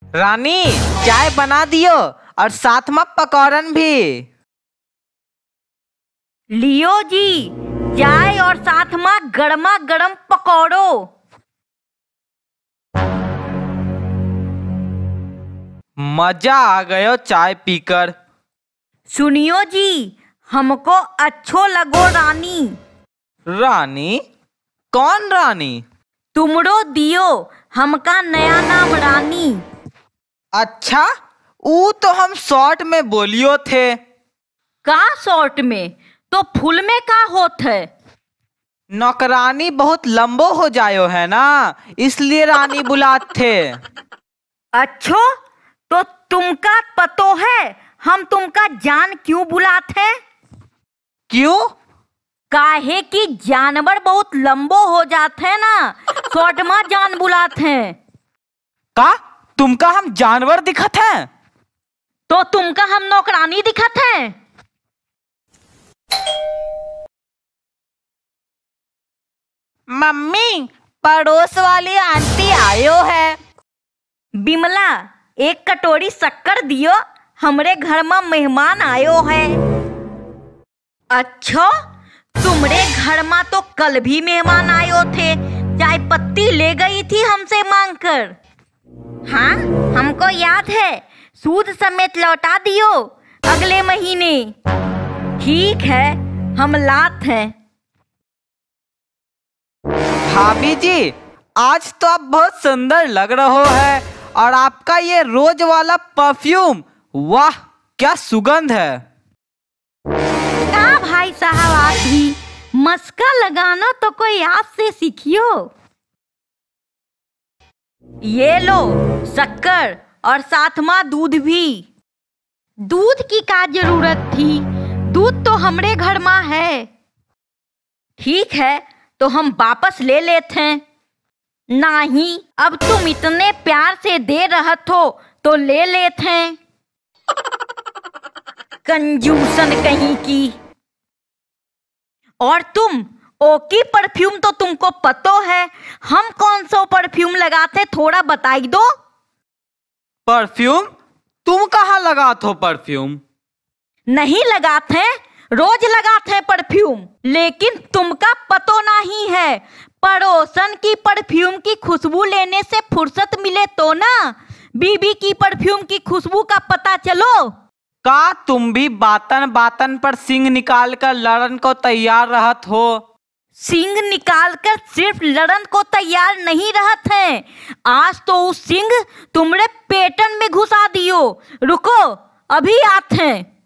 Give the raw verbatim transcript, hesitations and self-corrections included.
रानी चाय बना दियो और साथ में पकौड़न भी। लियो जी, चाय और साथ में गर्मा गर्म पकौड़ो। मजा आ गयो चाय पीकर। सुनियो जी, हमको अच्छो लगो रानी। रानी? कौन रानी? तुमरो दियो हमका नया नाम रानी। अच्छा, ऊ तो हम शॉर्ट में बोलियो थे। का शॉर्ट में? तो फुल में का होत है? नौकरानी बहुत लंबो हो जायो है ना, इसलिए रानी बुलाते थे। अच्छो, तो तुमका पतो है हम तुमका जान क्यों बुलाते हैं? क्यों? काहे कि जानवर बहुत लंबो हो जाते हैं ना, शॉर्ट में जान बुलाते हैं। का तुमका हम जानवर दिखत हैं? तो तुमका हम नौकरानी दिखत हैं? मम्मी, पड़ोस वाली आंटी आयो है। बिमला, एक कटोरी शक्कर दियो, हमरे घर में मेहमान आयो है। अच्छा, तुमरे घर में तो कल भी मेहमान आयो थे, चाय पत्ती ले गई थी हमसे मांगकर। हाँ, हमको याद है, सूद समेत लौटा दियो अगले महीने। ठीक है, हम लात हैं। भाभी जी, आज तो आप बहुत सुंदर लग रहो है, और आपका ये रोज वाला परफ्यूम, वाह क्या सुगंध है। का भाई साहब, आप भी मस्का लगाना तो कोई आपसे सीखियो। ये लो शक्कर और साथ में दूध भी। दूध की क्या जरूरत थी, दूध तो हमरे घर में है। ठीक है, तो हम वापस ले लेते हैं। नहीं, अब तुम इतने प्यार से दे रहत हो तो ले लेते हैं। कंजूसन कहीं की। और तुम, ओकी परफ्यूम तो तुमको पतो है, हम कौन सा परफ्यूम लगाते थोड़ा बताई दो। परफ्यूम? तुम कहाँ लगाते हो परफ्यूम? नहीं लगाते, रोज लगाते हैं परफ्यूम, लेकिन तुमका पतो नहीं है। पड़ोसन की परफ्यूम की खुशबू लेने से फुर्सत मिले तो ना, बीबी की परफ्यूम की खुशबू का पता चलो। का तुम भी बातन बातन पर सिंग निकाल कर लड़न को तैयार रहत हो? सिंग निकालकर सिर्फ लड़न को तैयार नहीं रहत हैं, आज तो उस सिंग तुमरे पेटन में घुसा दियो। रुको, अभी आते हैं।